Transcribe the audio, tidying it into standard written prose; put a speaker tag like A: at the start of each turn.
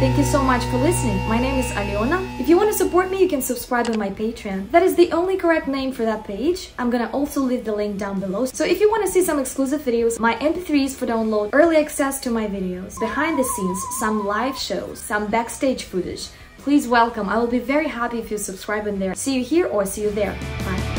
A: Thank you so much for listening. My name is Alyona. If you want to support me, you can subscribe on my Patreon. That is the only correct name for that page. I'm gonna also leave the link down below. So if you want to see some exclusive videos, my MP3s for download, early access to my videos, behind the scenes, some live shows, some backstage footage, please welcome. I will be very happy if you subscribe in there. See you here or see you there. Bye.